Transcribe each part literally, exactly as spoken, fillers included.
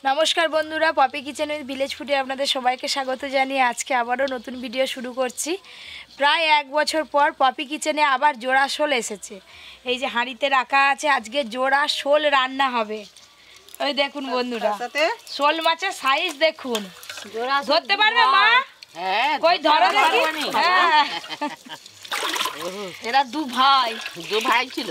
নমস্কার বন্ধুরা, poppy kitchen with village ফুডে আপনাদের সবাইকে স্বাগত জানিয়ে আজকে আবারও নতুন ভিডিও শুরু করছি। প্রায় এক বছর পর পপি কিচেনে আবার জোড়া শোল এসেছে। এই যে হাঁড়িতে রাখা আছে, আজকে জোড়া শোল রান্না হবে। ওই দেখুন বন্ধুরা, শোল মাছের সাইজ দেখুন। ধরতে পারবে মা? হ্যাঁ, কই ধরো দেখি। হ্যাঁ, এরা দু ভাই দু ভাই ছিল।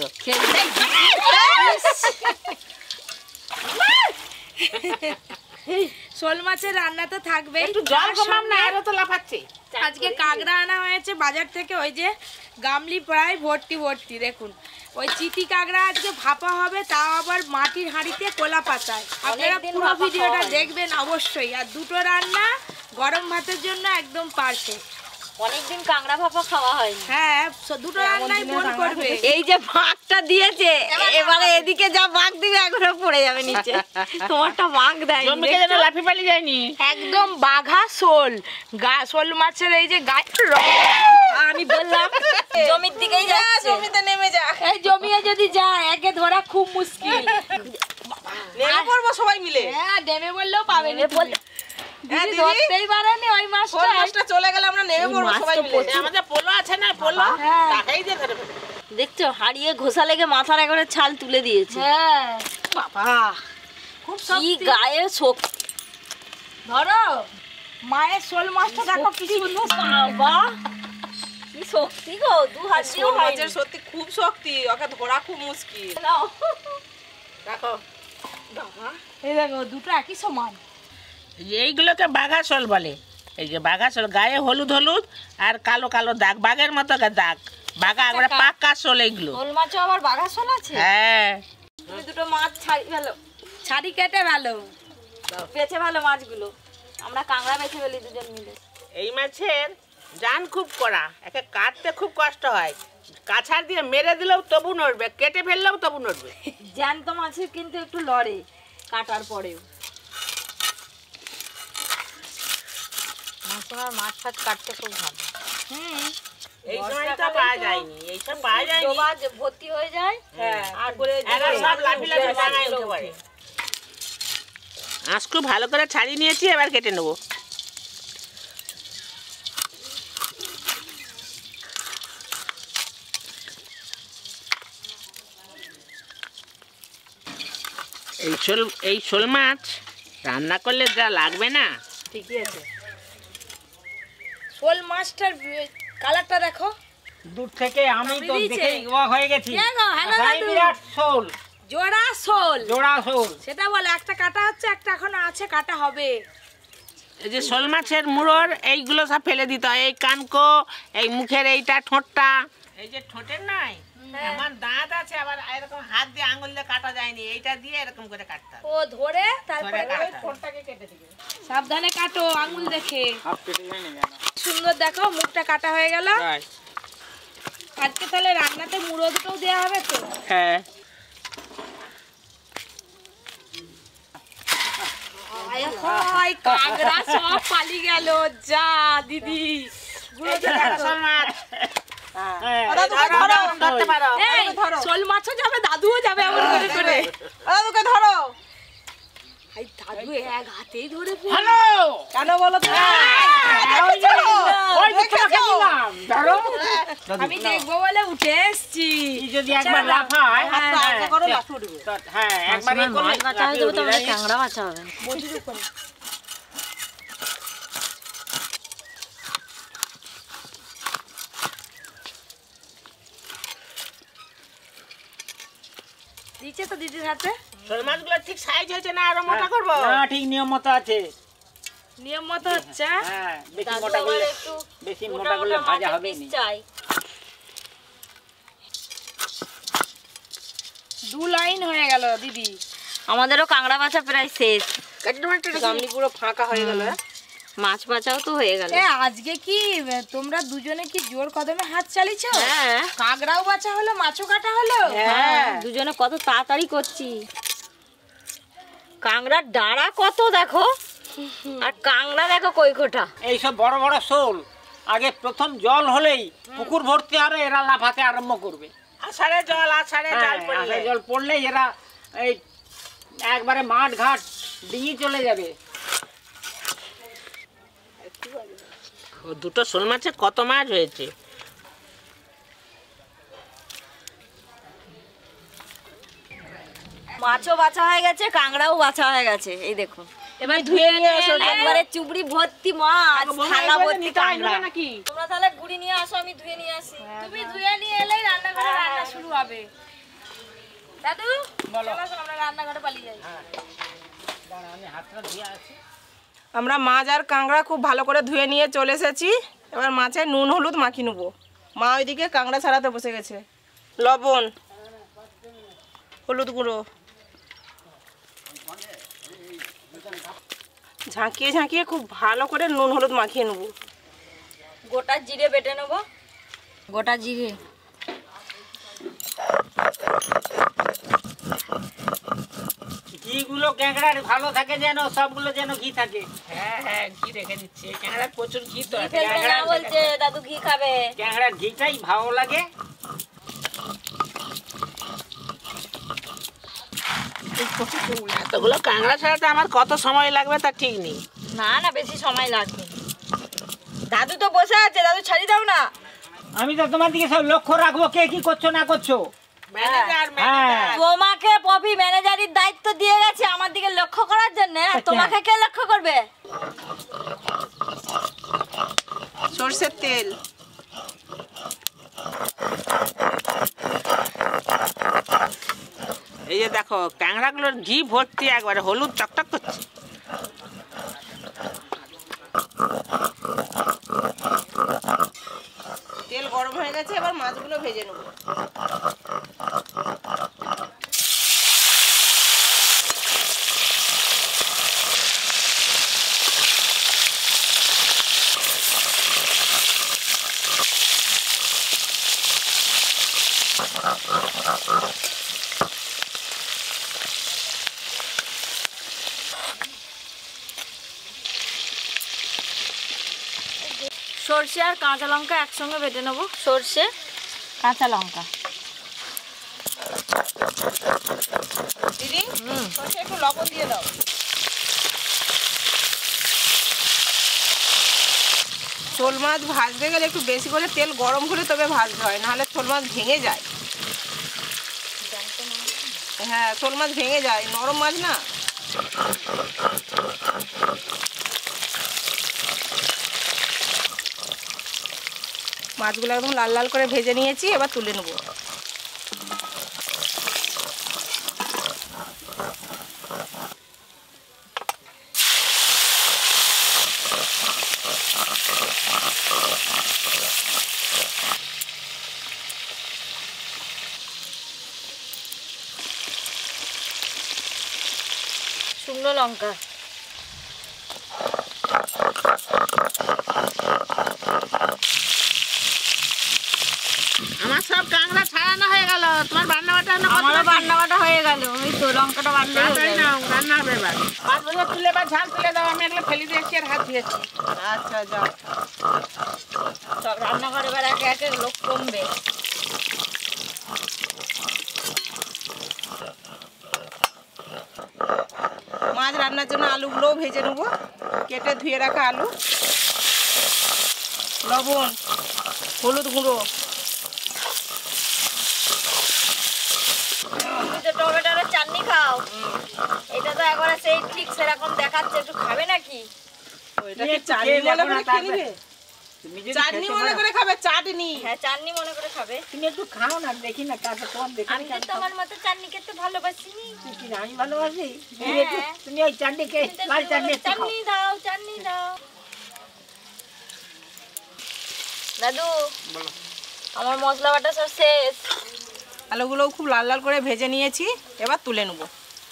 শোল মাছের রান্না তো থাকবে, একটু জল কমাম না, এরা তো লাফাচ্ছে। আজকে কাঁকড়া আনা হয়েছে বাজার থেকে, ওই যে গামলি প্রায় ভর্তি ভর্তি। দেখুন ওই চিতি কাঁকড়া আজকে ভাপা হবে, তাও আবার মাটির হাঁড়িতে কোলা পাতায়। আপনারা পুরো ভিডিওটা দেখবেন অবশ্যই। আর দুটো রান্না গরম ভাতের জন্য একদম পারফেক্ট। অনেকদিন কাঁকড়া ভাপা খাওয়া হয়নি। হ্যাঁ, দুটো রান্নাই মন করবে। এই যে ভাগটা দিয়েছে, এবারে এদিকে যা ভাগ দিবে একবারে পড়ে যাবে নিচে। তোমারটা ভাগ দেয়, জমিকে যেন লাফি পালি যায়নি। একদম বাঘা শোল, গা শোল মাছের এই যে গায়ে আমি বললাম জমির দিকেই যাচ্ছে, জমিতে নেমে যা। এই জমিয়ে যদি যায় একে ধরা খুব মুশকিল। নেমে পড়বো সবাই মিলে। হ্যাঁ, নেমে বললেও পাবে না। দিদি ধরতেই পারেনি ওই মাছটা। ওই মাছটা চলে গেলে আমরা নেমে পড়বো সবাই মিলে। আমাদের পোলো আছে না, পোলো তাকেই দিয়ে ধরে ফেলবো। দেখছো হারিয়ে ঘোষা লেগে মাথার একবারে ছাল তুলে দিয়েছে। হ্যাঁ বাবা, খুব কি শক্তি গায়ে শক্তি। ধরো মায়ের শোল মাছটা দেখো কি সুন্দর। বাবা কি শক্তি গো, দু হাত দিয়ে শোল মাছের সত্যি খুব শক্তি, ওকে ধরা খুব মুশকিল। দেখো বাবা, এই দেখো দুটো একই সমান। এইগুলোকে বাঘা শোল বলে। এই যে বাঘা শোল, গায়ে হলুদ হলুদ আর কালো কালো দাগ, বাঘের মতো দাগ। বাঘা একবারে পাক্কা শোল এইগুলো। শোল মাছও আবার বাঘা শোল আছে? হ্যাঁ, তুমি দুটো মাছ ছাড়ি ভালো, ছাড়ি কেটে ভালো বেছে ভালো মাছগুলো। আমরা কাঁকড়া বেছে ফেলি দুজন মিলে। এই মাছের জান খুব কড়া, একে কাটতে খুব কষ্ট হয়। কাছার দিয়ে মেরে দিলেও তবু নড়বে, কেটে ফেললেও তবু নড়বে। জ্যান্ত মাছের কিন্তু একটু লড়ে কাটার পরেও। মাছ ফাছ কাটতে খুব ভালো। হুম, এই সময়টা পাওয়া যায়নি, এইসব পাওয়া যায়নি। ভর্তি হয়ে যায়। হ্যাঁ, আর এরা সব লাফি লাফি ডাঙায় উঠে পড়ে। আজকে ভালো করে ছাড়িয়ে নিয়েছি, এবার কেটে নেবো। এই শোল এই শোল মাছ রান্না করলে যা লাগবে না, ঠিকই আছে। শোল মাছটার কালারটা দেখো। দূর থেকে আমি তো দেখে অবাক হয়ে গেছি। বিরাট শোল, জোড়া শোল, জোড়া শোল। সেটা বলে একটা কাটা হচ্ছে, একটা এখনো আছে, কাটা হবে। এই যে শোল মাছের মুড়োর এইগুলো সব ফেলে দিতে হয়। এই কানকো, এই মুখের এইটা, ঠোঁটটা, এই যে ঠোঁটের নাই, আমার দাঁত আছে, আবার এরকম হাত দিয়ে আঙুল দিয়ে কাটা যায়নি, এইটা দিয়ে এরকম করে কাটতে হয়। ও ধরে তারপরে ওই ঠোঁটটাকে কেটে দিবে। সাবধানে কাটো, আঙুল দেখে। সুন্দর দেখো, মুখটা কাটা হয়ে গেল। আজকে তাহলে রান্নাতে মুড়ো দুটোও দেওয়া হবে তো? হ্যাঁ, কাঁকড়া সব পালিয়ে গেল। যা দিদি, শোল মাছও যাবে, দাদুও যাবে এমন করে করে। দাদুকে ধরো। দাদু এক হাতেই ধরে কেন বলো তো? আমি দেখবো বলে উঠে এসছি। যদি একবার লাফায়, হ্যাঁ একবার মাছ বাঁচা হয়ে যাবে, তবে কাঁকড়া বাঁচা হবে না। বটির উপরে দিচ্ছে তো দিদির হাতে। শোল মাছগুলো ঠিক সাইজ হয়েছে না, আরো মোটা করবো? না, ঠিক নিয়ম মতো আছে। নিয়ম মতো হচ্ছে। হ্যাঁ, বেশি মোটা করলে বেশি মোটা করলে ভাজা হবে না। চাই দু লাইন হয়ে গেল দিদি। আমাদেরও কাঁকড়া বাছা প্রায় শেষ। গামলি পুরো ফাঁকা হয়ে গেল। মাছ বাছাও তো হয়ে গেল। এ আজকে কি তোমরা দুজনে কি জোর কদমে হাত চালিয়েছো? হ্যাঁ, কাঁকড়াও বাছা হলো, মাছও কাটা হলো। হ্যাঁ, দুজনে কত তাড়াতাড়ি করছি। কাঁকড়ার ডাঁড়া কত দেখো, আর কাঁকড়া দেখো কই কোটা। এইসব বড় বড় শোল আগে প্রথম জল হলেই পুকুর ভর্তি হবে, এরা লাফাতে আরম্ভ করবে। আষাঢ়ে জল, আষাঢ়ে জল পড়লে জল পড়লে এরা এই একবারে মাঠ ঘাট ডিঙি চলে যাবে। ও দুটো শোল মাছে কত মাছ হয়েছে। মাছও বাছা হয়ে গেছে, কাঁকড়াও বাছা হয়ে গেছে, এই দেখুন। এবার ধুয়ে নিয়ে এসো। একবারে চুবড়ি ভর্তি মাছ, থালা ভর্তি কাঁকড়া। নাকি তোমরা তাহলে গুড়ি নিয়ে আসো, আমি ধুয়ে নিয়ে আসি। তুমি ধুয়ে নিয়ে এলেই রান্নাঘরে রান্না শুরু হবে। দাদু চলো আমরা রান্নাঘরে পালিয়ে যাই। আমি হাতটা ধুয়ে আসি। আমরা মাছ আর কাঁকড়া খুব ভালো করে ধুয়ে নিয়ে চলে এসেছি। এবার মাছে নুন হলুদ মাখিয়ে নেবো। মা ওইদিকে কাঁকড়া ছাড়াতে বসে গেছে। লবণ, হলুদ গুঁড়ো, ঝাঁকিয়ে ঝাঁকিয়ে খুব ভালো করে নুন হলুদ মাখিয়ে নেবো। গোটা জিরে বেটে নেবো। গোটা জিরে, ঘিগুলো ক্যাংড়ার ভালো থাকে যেন, সবগুলো যেন ঘি থাকে। হ্যাঁ হ্যাঁ ঘি রেখে দিচ্ছি। ক্যাংড়ার প্রচুর ঘি তো আছে। ফেলতে না বলছে দাদু, ঘি খাবে। ক্যাংড়ার ঘিটাই ভালো লাগে। এতগুলো কাঁকড়া ছাড়াতে আমার কত সময় লাগবে তা ঠিক নেই। না না, বেশি সময় লাগবে। দাদু তো বসে আছে, দাদু ছাড়িয়ে দাও না। আমি তো তোমার দিকে সব লক্ষ্য রাখবো কে কি করছো না করছো। ম্যানেজার হ্যাঁ। ম্যানেজার তোমাকে পপি ম্যানেজারের দায়িত্ব দিয়ে গেছে আমার দিকে লক্ষ্য করার জন্য। তোমাকে কে লক্ষ্য করবে? সর্ষের তেল, এই যে দেখো ক্যাংড়াগুলোর ঘি ভর্তি, একবারে হলুদ চকচক করছে। তেল গরম হয়ে গেছে, এবার মাছগুলো ভেজে নেবো। সর্ষে আর কাঁচা লঙ্কা একসঙ্গে বেটে নেবো। সর্ষে, কাঁচা লঙ্কা। দিদি, সর্ষে একটু লবণ দিয়ে দাও। শোল মাছ ভাজতে গেলে একটু বেশি করে তেল গরম করে তবে ভাজতে হয়, নাহলে শোল মাছ ভেঙে যায়। হ্যাঁ, শোল মাছ ভেঙে যায়, নরম মাছ না। মাছগুলো একদম লাল লাল করে ভেজে নিয়েছি, এবার তুলে নেবো। শুকনো লঙ্কা, আমার সব কাঁকড়া ছাড়ানো হয়ে গেল। তোমার রান্না বাটা আমারও বান্না বাটা হয়ে গেল। ওই তো লঙ্কাটা বাটলেই হয়ে যাবে। রান্না হবে এবার। মাছগুলো তুলে এবার ঝাল তুলে দাও। আমি এগুলো ফেলে দিয়েছি আর হাত ধুয়েছি। আচ্ছা, যাও। সব রান্নাঘরে এবার একে একে লোক কমবে। মাছ রান্নার জন্য আলুগুলোও ভেজে নেবো। কেটে ধুয়ে রাখা আলু, লবণ, হলুদ গুঁড়ো, তুমি তো টমেটোর চাটনি খাও। এটা তো একবারে সেই ঠিক সেরকম দেখাচ্ছে। একটু খাবে নাকি? ওইটাকে চাটনি মনে করে খেয়ে নিবে? চাটনি মনে করে খাবে? চাটনি? হ্যাঁ, চাটনি মনে করে খাবে। তুমি একটু খাও না, দেখি না তারপর তোমার দেখি। আমি তো তোমার মতো চাটনি খেতে ভালোবাসি নি। আমি ভালোবাসি। তুমি হ্যাঁ। একটু- তুমি ওই চাটনি খেয়ে তুমি তো লাল চাটনি বলো, একটু খাও। চাটনি দাও, চাটনি দাও। দাদু, আমার মশলা বাটা সব শেষ। আলুগুলোও খুব লাল লাল করে ভেজে নিয়েছি, এবার তুলে নেবো।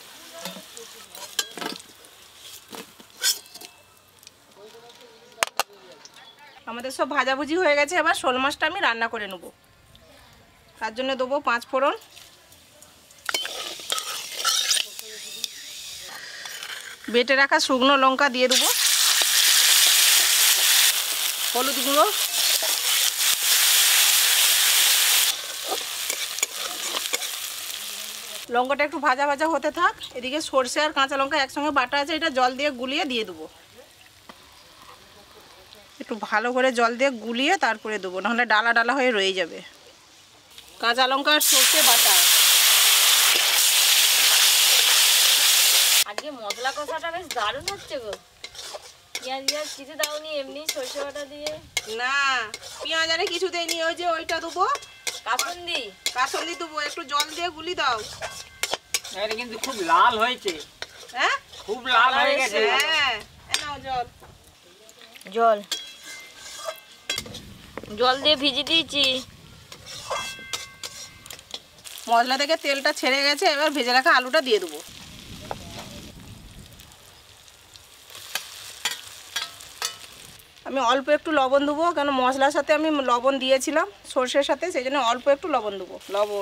আমাদের সব ভাজাভুজি হয়ে গেছে, এবার শোল মাছটা আমি রান্না করে নেব। তার জন্য দেবো পাঁচ ফোড়ন, বেটে রাখা শুকনো লঙ্কা দিয়ে দেবো, হলুদ গুঁড়ো, লঙ্কাটা একটু ভাজা ভাজা হতে থাক, এদিকে সর্ষে আর কাঁচা লঙ্কা একসঙ্গে বাটা আছে, এটা জল দিয়ে গুলিয়ে দিয়ে দেবো। একটু ভালো করে জল দিয়ে গুলিয়ে তারপরে দেবো, নাহলে ডালা ডালা হয়ে রয়ে যাবে। কাঁচা লঙ্কা আর সর্ষে বাটা। আজকে মশলা কষাটা বেশ দারুণ হচ্ছে গো। পেঁয়াজ পেঁয়াজ কিছু দাওনি, এমনি সর্ষে বাটা দিয়ে? না, পেঁয়াজ আরে কিছু দেয়নি, ওই যে ওইটা দেবো কাসুন্দি। কাসুন্দি দেবো, একটু জল দিয়ে গুলি দাও। এটা কিন্তু খুব লাল হয়েছে। হ্যাঁ, খুব লাল হয়ে গেছে। হ্যাঁ, নাও জল। জল জল দিয়ে ভিজিয়ে দিয়েছি। মশলা থেকে তেলটা ছেড়ে গেছে, এবার ভেজে রাখা আলুটা দিয়ে দেবো। আমি অল্প একটু লবণ দেবো, কেন মশলার সাথে আমি লবণ দিয়েছিলাম সর্ষের সাথে, সেই জন্য অল্প একটু লবণ দেবো। লবণ,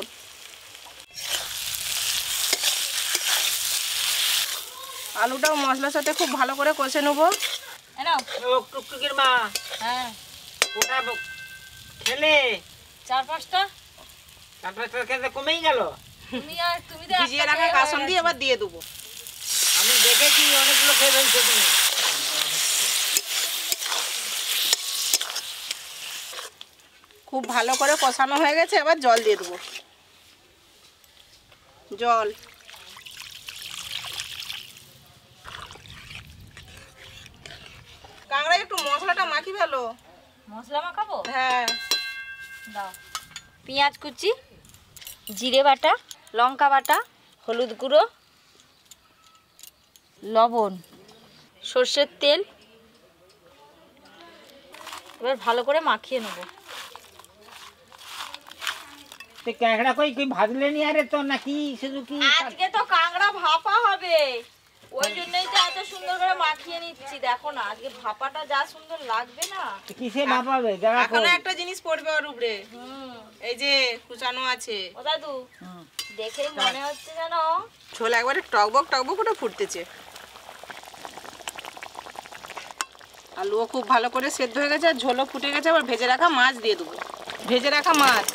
আলুটাও মশলার সাথে খুব ভালো করে কষে নেবো। ও টুকটুকির মা, হ্যাঁ, ওটা খেলে চার পাঁচটা তারপরে তোর খেতে কমেই গেল। তুমি আর তুমি তো ভিজিয়ে রাখা কাসুন্দি এবার দিয়ে দেবো। আমি দেখেছি অনেকগুলো খেয়ে ফেলছো তুমি। খুব ভালো করে কষানো হয়ে গেছে, এবার জল দিয়ে দেবো। জল, কাঁকড়া একটু মশলাটা মাখি ফেলো। মশলা মাখাবো? হ্যাঁ, দাও। পেঁয়াজ কুচি, জিরে বাটা, লঙ্কা বাটা, হলুদ গুঁড়ো, লবণ, সর্ষের তেল, এবার ভালো করে মাখিয়ে নেব। ক্যাংড়া কই কই ভাজলে নি আরে তো নাকি শুধু কি? আজকে তো কাঁকড়া ভাপা হবে, ওই জন্যই তো এত সুন্দর করে মাখিয়ে নিচ্ছি। দেখো না, আজকে ভাপাটা যা সুন্দর লাগবে না। কিসে ভাপাবে? দেখা এখনো একটা জিনিস পড়বে ওর উপরে, হুম, এই যে কুচানো আছে। ও দাদু, দেখেই মনে হচ্ছে যেন ঝোল একবারে টকবক টকবক করে ফুটতেছে। আলুও খুব ভালো করে সেদ্ধ হয়ে গেছে, আর ঝোলও ফুটে গেছে। আবার ভেজে রাখা মাছ দিয়ে দেবো। ভেজে রাখা মাছ,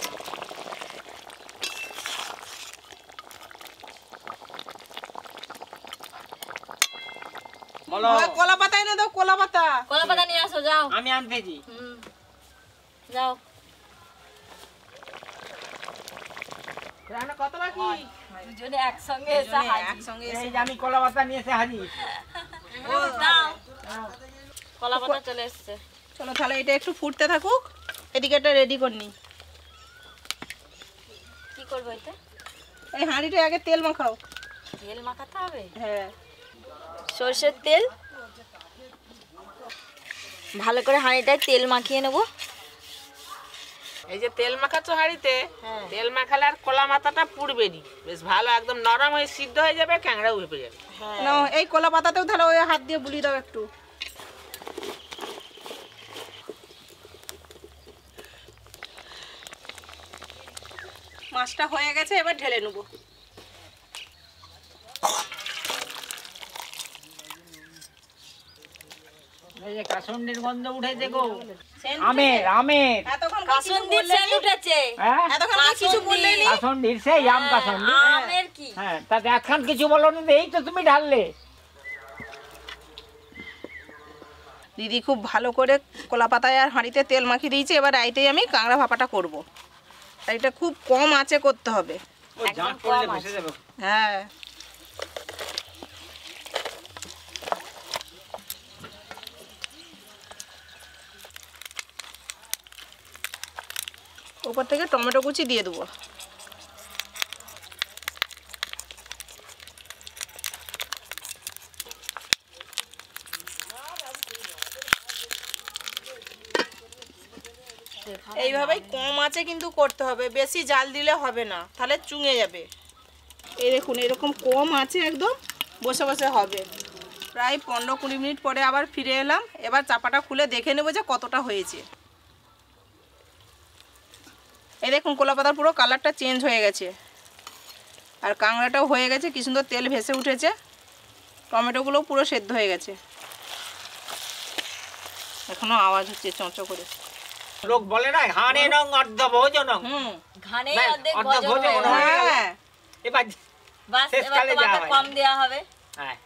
বলো। ওই কলা পাতা এনে দাও, কলা পাতা। কলা পাতা নিয়ে আসো, যাও। আমি আনতেছি। হুম, যাও। রান্না কত বাকি? দুজনে একসঙ্গে এসে দুজনে হাজির। একসঙ্গে এই এসে যে আমি কলা পাতা নিয়ে এসে হাজির। ও, দাও। কলা পাতা চলে এসছে। চলো তাহলে এটা একটু ফুটতে থাকুক, এদিকে এটা রেডি করে নি। কি করবো এটা? এই হাঁড়িটা আগে তেল মাখাও। তেল মাখাতে হবে? হ্যাঁ, সরষের তেল, ভালো করে হাঁড়িটায় তেল মাখিয়ে নেব। এই যে তেল মাখাচ্ছ হাঁড়িতে, হ্যাঁ। তেল মাখালে আর কলা মাথাটা পুড়বে নি, বেশ ভালো একদম নরম হয়ে সিদ্ধ হয়ে যাবে, ক্যাংড়াও ভেপে যাবে। না এই কলা পাতাতেও তাহলে ওই হাত দিয়ে বুলিয়ে দাও একটু। মাছটা হয়ে গেছে, এবার ঢেলে নেবো। এই যে কাসুন্ডির গন্ধ উঠেছে গো। আমের আমের এতক্ষণ কি কিছু কাসুন্দির বললে সেন্ট নি? উঠেছে। হ্যাঁ এতক্ষণ কি কিছু বললে নি? কাসুন্ডির সেই আম কাসুন্ডি। আমের কি? হ্যাঁ, তাতে এখন কিছু বলো নি, এই তো তুমি ঢাললে। দিদি খুব ভালো করে কলা পাতায় আর হাঁড়িতে তেল মাখিয়ে দিয়েছে। এবার আইতেই আমি কাঁকড়া ভাপাটা করব। আর এটা খুব কম আঁচে করতে হবে। ও একদম জাঁট পড়লে কম বসে যাবে। হ্যাঁ, উপর থেকে টমেটো কুচি দিয়ে দেবো। এইভাবেই কম আঁচে কিন্তু করতে হবে, বেশি জাল দিলে হবে না, তাহলে চুঙে যাবে। এই দেখুন এরকম কম আঁচে একদম বসে বসে হবে। প্রায় পনেরো কুড়ি মিনিট পরে আবার ফিরে এলাম। এবার চাপাটা খুলে দেখে নেবো যে কতটা হয়েছে। এই দেখুন কলা পাতার পুরো কালারটা চেঞ্জ হয়ে গেছে, আর কাঁকড়াটাও হয়ে গেছে, কি সুন্দর তেল ভেসে উঠেছে। টমেটোগুলোও পুরো সেদ্ধ হয়ে গেছে। এখনো আওয়াজ হচ্ছে চঁচো করে। লোক বলে না হাড়ে নং অর্ধ ভোজন। হুম, ঘানে ব্যাস, অর্ধেক অর্ধেক ভোজন ভোজন হয়ে হয়ে গেল। হ্যাঁ, এবার বাস এবার শেষকালে তোমাকে যাওয়া হয়। কম দেওয়া হবে। হ্যাঁ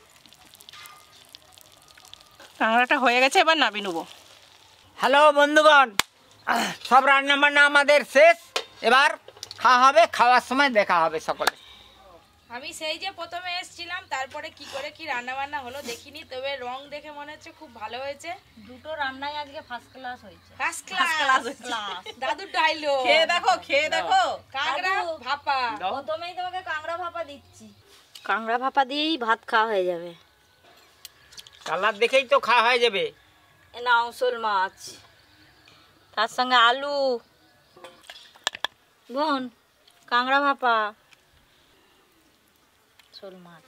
কাঁকড়াটা হয়ে গেছে, এবার নামিয়ে নেবো। হ্যালো বন্ধুগণ, সব রান্না বান্না আমাদের শেষ। এবার খাওয়া হবে, খাওয়ার সময় দেখা হবে সকলে। আমি সেই যে প্রথমে এসেছিলাম, তারপরে কি করে কি রান্না বান্না হলো দেখিনি, তবে রং দেখে মনে হচ্ছে খুব ভালো হয়েছে। দুটো রান্নাই আজকে ফার্স্ট ক্লাস হয়েছে। First class. দাদু ডাইলো খেয়ে দেখো, খেয়ে দেখো। কাঁকড়া দাদু। ভাপা। প্রথমেই তোমাকে কাঁকড়া ভাপা দিচ্ছি। কাঁকড়া ভাপা দিয়েই ভাত খাওয়া হয়ে যাবে। কালার দেখেই তো খাওয়া হয়ে যাবে। এ নাও শোল মাছ, তার সঙ্গে আলু, বোন কাঁকড়া ভাপা, শোল মাছ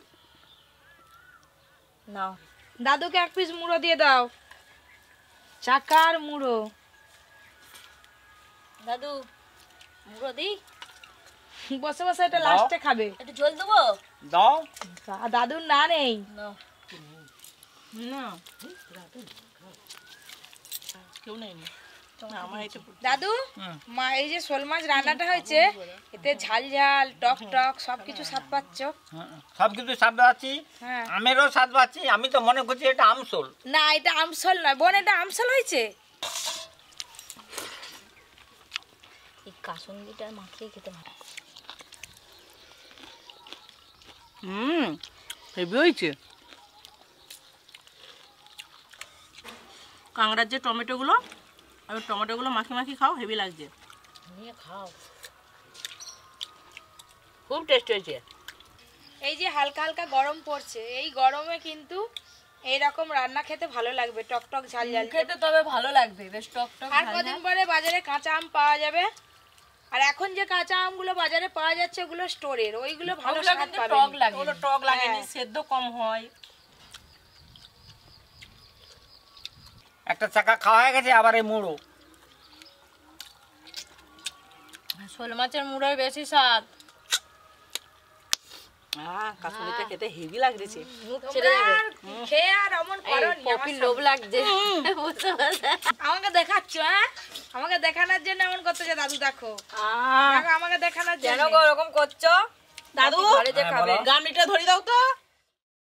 নাও। দাদুকে এক পিস মুড়ো দিয়ে দাও, চাকার মুড়ো। দাদু মুড়ো দিই, বসে বসে এটা লাস্টে খাবে। একটু ঝোল দেবো। দাও। দা- দাদুর না নেই। নাও। না কেউ নেই না, আমার এটা দাদু, মা এই যে শোল মাছ রান্নাটা হয়েছে, এতে ঝাল ঝাল টক টক সবকিছু স্বাদ পাচ্ছ। সব কিছু স্বাদ পাচ্ছি, হ্যাঁ। আমেরও স্বাদ পাচ্ছি। আমি তো মনে করছি এটা আমসল। না, এটা আমসল নয় বোন, এটা আমসল হয়েছে। এই কাসুন্দিটা মাখিয়ে খেতে ভালো। হুম হেভি হয়েছে। কাঁকড়ার যে টমেটোগুলো, আমি টমেটোগুলো মাখি মাখি খাও, হেভি লাগছে। নিয়ে খাও। খুব টেস্ট হয়েছে। এই যে হালকা হালকা গরম পড়ছে, এই গরমে কিন্তু এইরকম রান্না খেতে ভালো লাগবে, টক টক ঝাল ঝাল খেতে তবে ভালো লাগবে, বেশ টক টক। আর কদিন পরে বাজারে কাঁচা আম পাওয়া যাবে। আর এখন যে কাঁচা আমগুলো বাজারে পাওয়া যাচ্ছে ওগুলো স্টোরের, ওইগুলো ভালো ওগুলো স্বাদ কিন্তু পাবে। টক লাগে, ওগুলো টক লাগেনি, হ্যাঁ। সেদ্ধ কম হয়। একটা চাকা খাওয়া হয়ে গেছে, আবার এই মুড়ো। শোল মাছের মুড়োর বেশি স্বাদ। হ্যাঁ, কাঁচুলিটা খেতে হেভি লাগছে। মুখ ছেড়ে তোমরা যাবে। আর খেয়ে আর অমন করনি, আমার পপির লোভ লাগছে। বুঝতে পারছো? আমাকে দেখাচ্ছ? হ্যাঁ, আমাকে দেখানোর জন্য এমন করতেছে। দাদু দেখো, আহ, দেখো আমাকে দেখানোর কেন জন্য। গো ওরকম করছো? দাদু ঘরে যে খাবে। গামলিটা ধরে দাও তো।